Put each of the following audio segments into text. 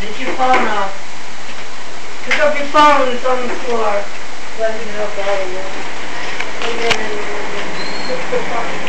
Take your phone off. Pick up your phone, it's on the floor. Let me get up out of here. And then, put the phone.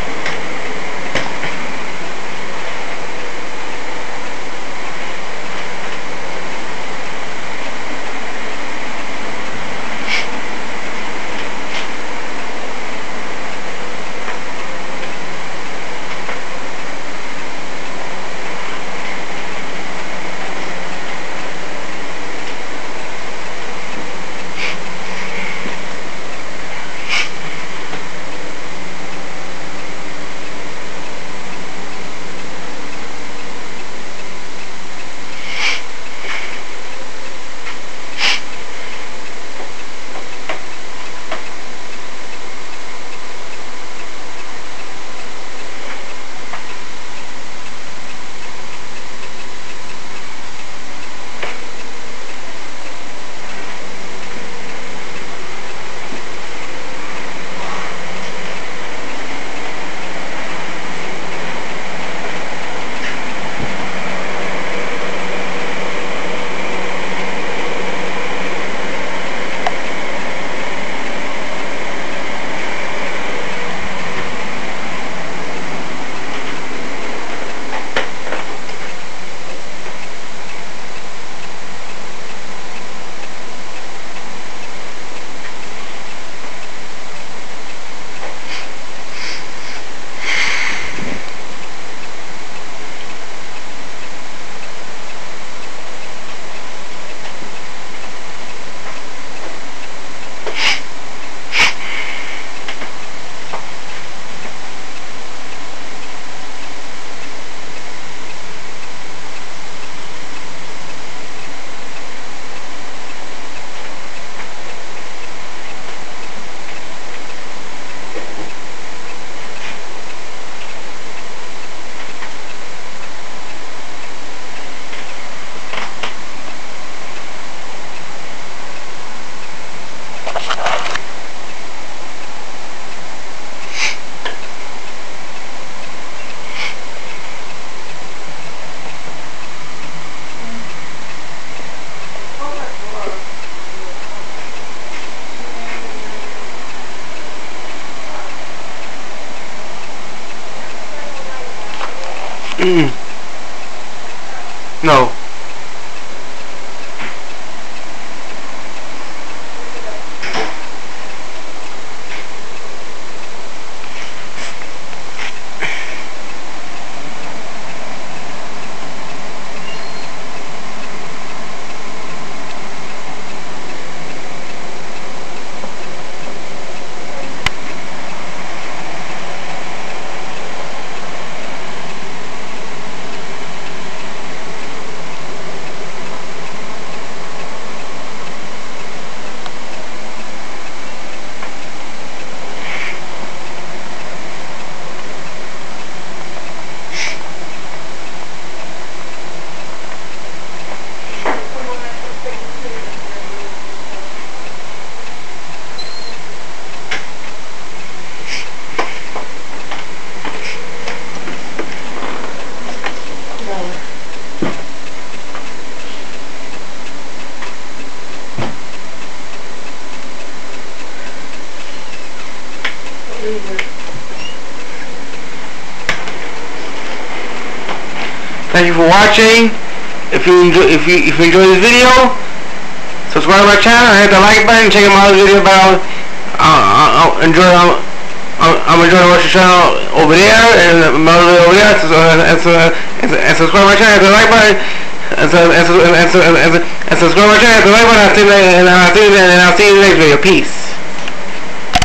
No. Thank you for watching. If you enjoy this video, subscribe to my channel, hit the like button, check out my other video about I'm enjoying watching the channel over there and my other video over there. And subscribe to my channel, hit the like button, and subscribe to my channel, hit the like button. And I'll see you in the next video. Peace.